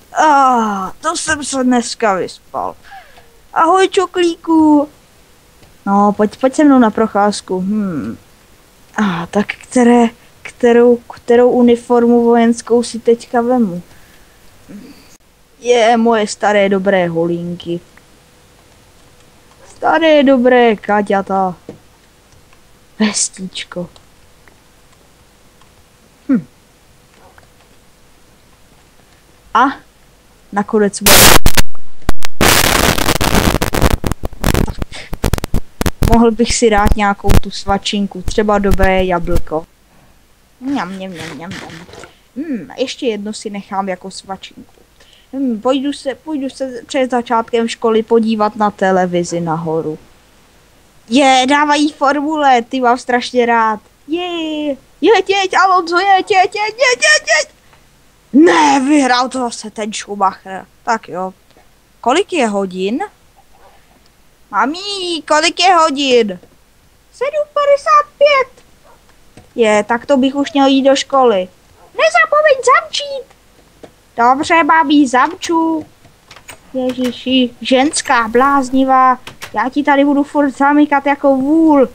To jsem se dneska vyspal. Ahoj, čoklíku. No, pojď se mnou na procházku. Tak kterou uniformu vojenskou si teďka vemu? Moje staré dobré holínky. Staré dobré kaťata. Vestíčko. A nakonec mohl bych si dát nějakou tu svačinku, třeba dobré jablko. Mňam. Ještě jedno si nechám jako svačinku. Půjdu se před začátkem školy podívat na televizi nahoru. Dávají formule, ty mám strašně rád. Jeď, Alonso, jeď. Ne, vyhrál to zase ten Schumacher. Tak jo. Kolik je hodin? Mami, kolik je hodin? 7:55. Tak to bych už měl jít do školy. Nezapomeň zamčít. Dobře, mami, zamču. Ježiši, ženská bláznivá. Já ti tady budu furt zamykat jako vůl.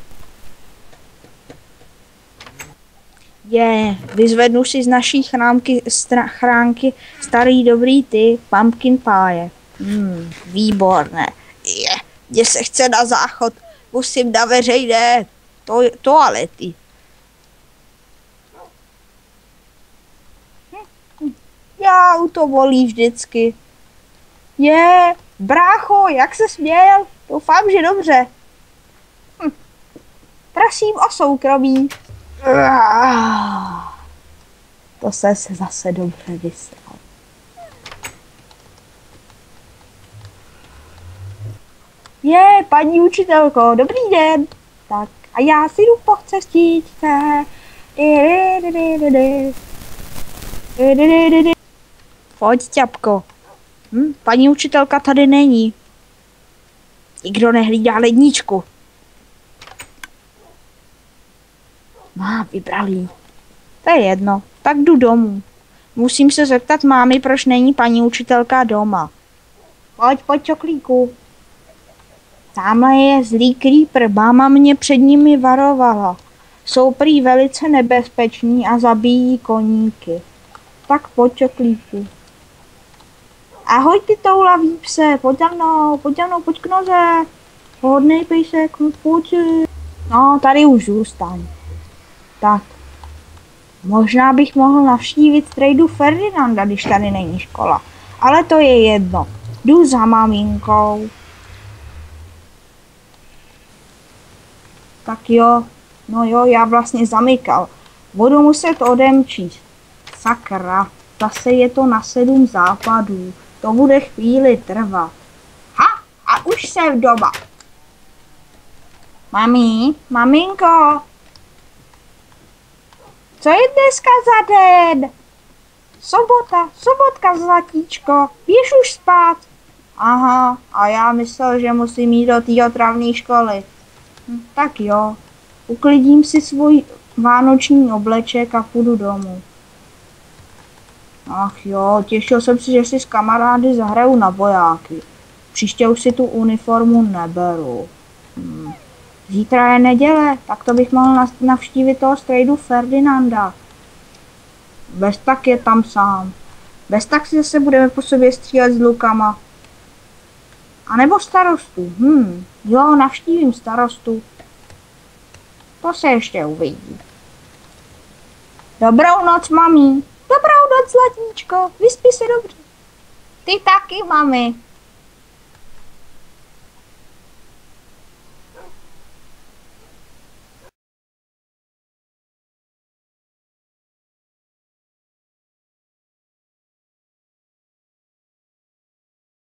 Vyzvednu si z naší chránky starý dobrý pumpkin pie. Výborné. Mně se chce na záchod, musím na veřejné toalety. Já to bolí vždycky. Brácho, jak se směl? Doufám, že dobře. Prosím o soukromí. To se zase dobře vysral. Paní učitelko, dobrý den. Tak a já si jdu po cestičce. Pojď, ťapko. Paní učitelka tady není. Nikdo nehlídá ledničku. Vybral jí. To je jedno, tak jdu domů. Musím se zeptat mámy, proč není paní učitelka doma. Pojď, čoklíku. Tamhle je zlý creeper, máma mě před nimi varovala. Jsou prý velice nebezpeční a zabíjí koníky. Tak pojď, čoklíku. Ahoj, ty toulavý pse, pojď za mnou, pojď k noze. Hodnej pejsek, pojď. No, tady už zůstaň. Tak. Možná bych mohl navštívit strejdu Ferdinanda, když tady není škola. Ale to je jedno. Jdu za maminkou. Tak jo. No jo, já vlastně zamykal. Budu muset odemčíst. Sakra. Zase je to na 7 západů. To bude chvíli trvat. A už jsem doma. Maminko. Co je dneska za den? Sobotka, zlatíčko. Běž už spát. Aha, a já myslel, že musím jít do té otravné školy. Tak jo, uklidím si svůj vánoční obleček a půjdu domů. Ach jo, těšil jsem si, že si s kamarády zahraju na vojáky. Příště už si tu uniformu neberu. Zítra je neděle, tak to bych mohl navštívit toho strejdu Ferdinanda. Bez tak je tam sám. Bez tak si zase budeme po sobě střílet s lukama. A nebo starostu. Jo, navštívím starostu. To se ještě uvidí. Dobrou noc, mami. Dobrou noc, zlatíčko. Vyspí se dobře. Ty taky, mami.